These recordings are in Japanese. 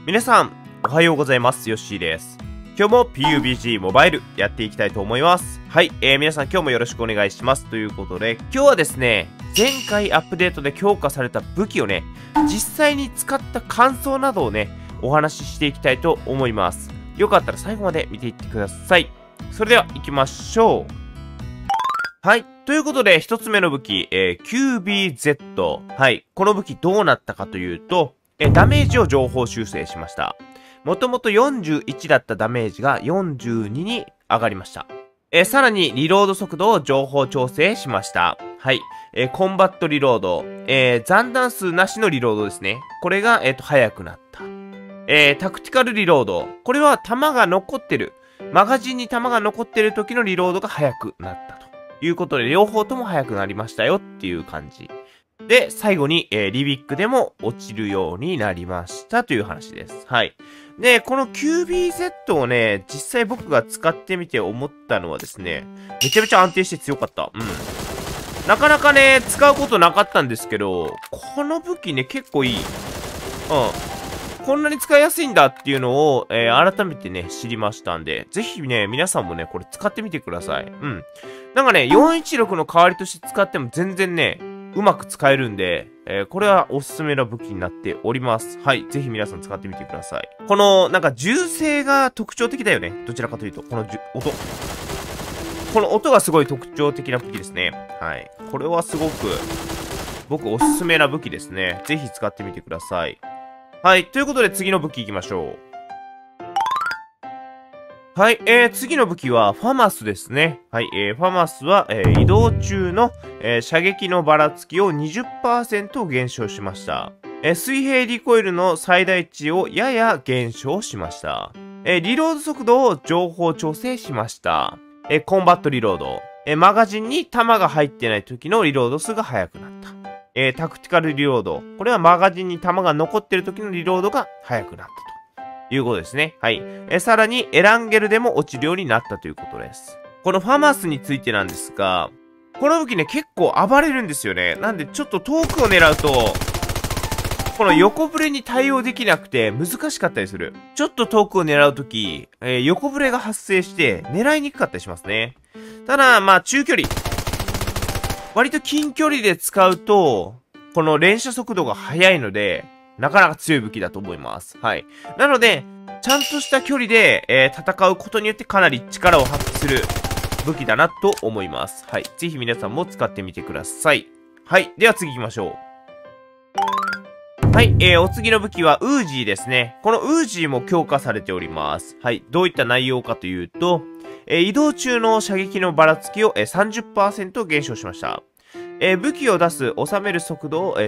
皆さん、おはようございます。ヨッシーです。今日も PUBG モバイルやっていきたいと思います。はい、皆さん今日もよろしくお願いします。ということで、今日はですね、前回アップデートで強化された武器をね、実際に使った感想などをね、お話ししていきたいと思います。よかったら最後まで見ていってください。それでは行きましょう。はい。ということで、一つ目の武器、QBZ。はい。この武器どうなったかというと、ダメージを情報修正しました。もともと41だったダメージが42に上がりました。さらに、リロード速度を情報調整しました。はい。コンバットリロード。残弾数なしのリロードですね。これが、速くなった。タクティカルリロード。これは弾が残ってる。マガジンに弾が残ってる時のリロードが速くなったということで、両方とも速くなりましたよっていう感じ。で、最後に、リビックでも落ちるようになりましたという話です。はい。で、この QBZ をね、実際僕が使ってみて思ったのはですね、めちゃめちゃ安定して強かった。うん。なかなかね、使うことなかったんですけど、この武器ね、結構いい。うん。こんなに使いやすいんだっていうのを、改めてね、知りましたんで、ぜひね、皆さんもね、これ使ってみてください。うん。なんかね、416の代わりとして使っても全然ね、うまく使えるんで、これはおすすめの武器になっております。はい。ぜひ皆さん使ってみてください。この、なんか銃声が特徴的だよね。どちらかというと、この音。この音がすごい特徴的な武器ですね。はい。これはすごく、僕おすすめな武器ですね。ぜひ使ってみてください。はい。ということで次の武器行きましょう。はい。次の武器はファマスですね。はい。ファマスは、移動中の、射撃のばらつきを 20% 減少しました。水平リコイルの最大値をやや減少しました。リロード速度を情報調整しました。コンバットリロード。マガジンに弾が入ってない時のリロード数が速くなった。タクティカルリロード。これはマガジンに弾が残ってる時のリロードが速くなったということですね。はい。さらにエランゲルでも落ちるようになったということです。このファマスについてなんですが、この武器ね、結構暴れるんですよね。なんでちょっと遠くを狙うと、この横ブレに対応できなくて難しかったりする。ちょっと遠くを狙うとき、横ブレが発生して狙いにくかったりしますね。ただ、まあ中距離。割と近距離で使うと、この連射速度が速いので、なかなか強い武器だと思います。はい。なので、ちゃんとした距離で、戦うことによってかなり力を発揮する武器だなと思います。はい。ぜひ皆さんも使ってみてください。はい。では次行きましょう。はい。お次の武器はウージーですね。このウージーも強化されております。はい。どういった内容かというと、移動中の射撃のばらつきを 30% 減少しました。武器を出す、収める速度を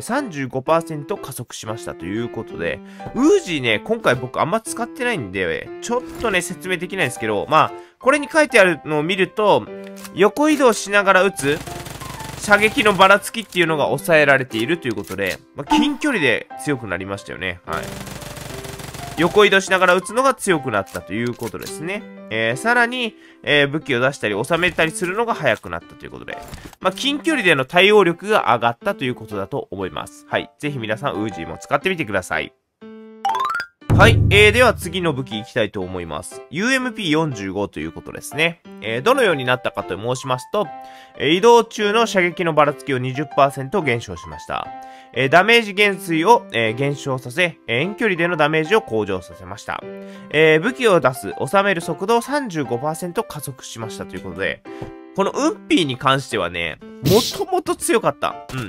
35% 加速しましたということで、ウージーね、今回僕あんま使ってないんで、ちょっとね、説明できないんですけど、まあ、これに書いてあるのを見ると、横移動しながら撃つ、射撃のばらつきっていうのが抑えられているということで、まあ、近距離で強くなりましたよね。はい。横移動しながら撃つのが強くなったということですね。さらに、武器を出したり収めたりするのが速くなったということで、まあ、近距離での対応力が上がったということだと思います。はい。ぜひ皆さん、ウージーも使ってみてください。はい。では次の武器いきたいと思います。UMP45 ということですね。どのようになったかと申しますと、移動中の射撃のばらつきを 20% 減少しました。ダメージ減衰を、減少させ、遠距離でのダメージを向上させました。武器を出す、収める速度を 35% 加速しましたということで、このウンピーに関してはね、もともと強かった。うん。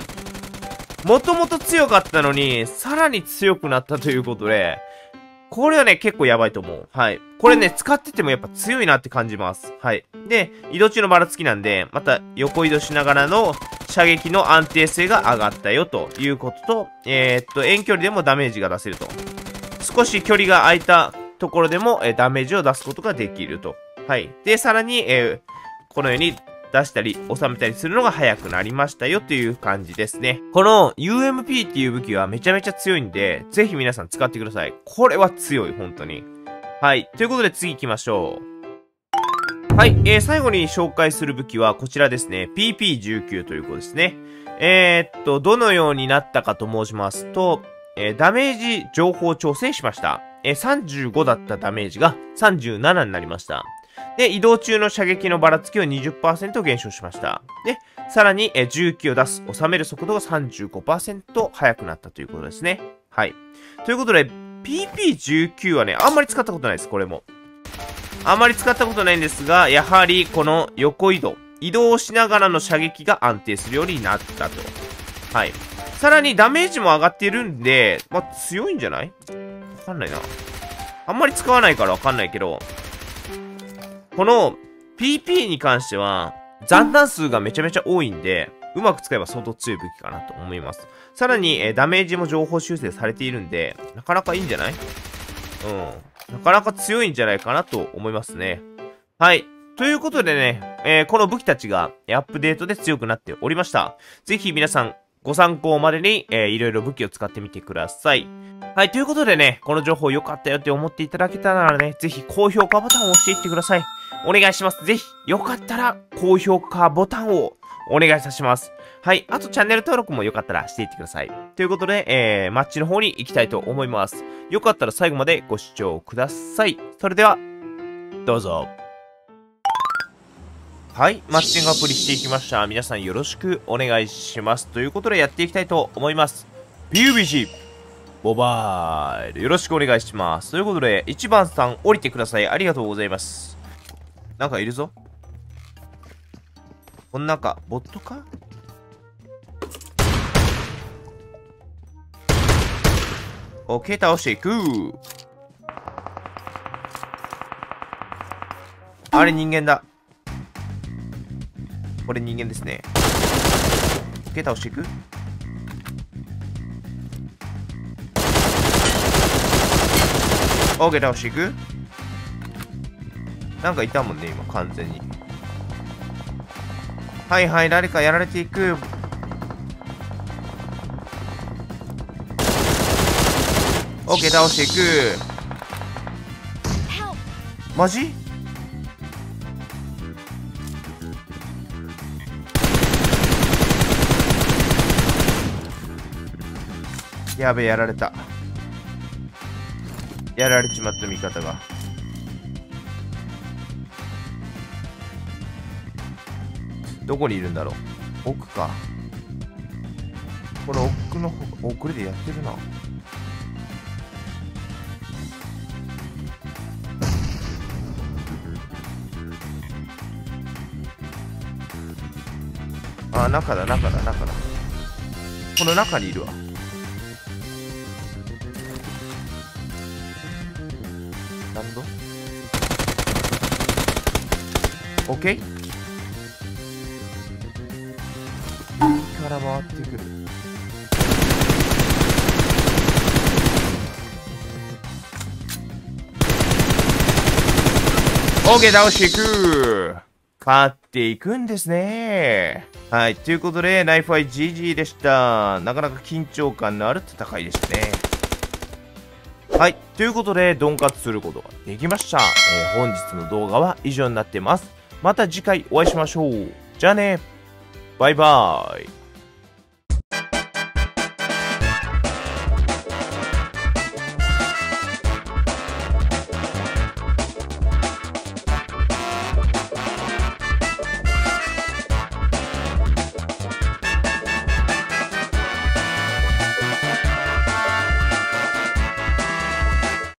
もともと強かったのに、さらに強くなったということで、これはね、結構やばいと思う。はい。これね、使っててもやっぱ強いなって感じます。はい。で、移動中のばらつきなんで、また横移動しながらの射撃の安定性が上がったよということと、遠距離でもダメージが出せると。少し距離が空いたところでも、ダメージを出すことができると。はい。で、さらに、このように出したり収めたりするのが早くなりましたよという感じですね。この UMP っていう武器はめちゃめちゃ強いんで、ぜひ皆さん使ってください。これは強い、本当に。はい。ということで次行きましょう。はい。最後に紹介する武器はこちらですね。PP19 ということですね。どのようになったかと申しますと、 ダメージ情報調整しました。35だったダメージが37になりました。で、移動中の射撃のばらつきを 20% 減少しました。で、さらに、銃器を出す、収める速度が 35% 速くなったということですね。はい。ということで、PP19 はね、あんまり使ったことないです、これも。あんまり使ったことないんですが、やはりこの横移動しながらの射撃が安定するようになったと。はい。さらにダメージも上がっているんで、まあ、強いんじゃない？わかんないな。あんまり使わないからわかんないけど、この PP に関しては、残弾数がめちゃめちゃ多いんで、うまく使えば相当強い武器かなと思います。さらに、ダメージも情報修正されているんで、なかなかいいんじゃない？なかなか強いんじゃないかなと思いますね。はい。ということでね、この武器たちがアップデートで強くなっておりました。ぜひ皆さんご参考までに、いろいろ武器を使ってみてください。はい。ということでね、この情報良かったよって思っていただけたならね、ぜひ高評価ボタンを押していってください。お願いします。ぜひ、よかったら高評価ボタンをお願いいたします。はい。あとチャンネル登録もよかったらしていってください。ということで、マッチの方に行きたいと思います。よかったら最後までご視聴ください。それでは、どうぞ。はい。マッチングアプリしていきました。皆さんよろしくお願いします。ということでやっていきたいと思います。PUBG モバイルよろしくお願いします。ということで、1番さん降りてください。ありがとうございます。なんかいるぞ。この中、ボットか？オッケー、倒していく。あれ人間だ。これ人間ですね。オッケー、倒していく。オッケー、倒していく。なんかいたもんね、今、完全に。はいはい、誰かやられていく。オッケー、倒していく。マジ？やべえ、やられた。やられちまった味方が。どこにいるんだろう。奥か。これ奥の方、奥でやってるな。あ、中だ。この中にいるわ。なんだ？オッケー？から回ってくる。オーケー、倒していく。勝っていくんですね。はい。ということで、ナイフアイ GG でした。なかなか緊張感のある戦いでしたね。はい。ということで、ドンカツすることができました。本日の動画は以上になってます。また次回お会いしましょう。じゃあね。バイバーイ。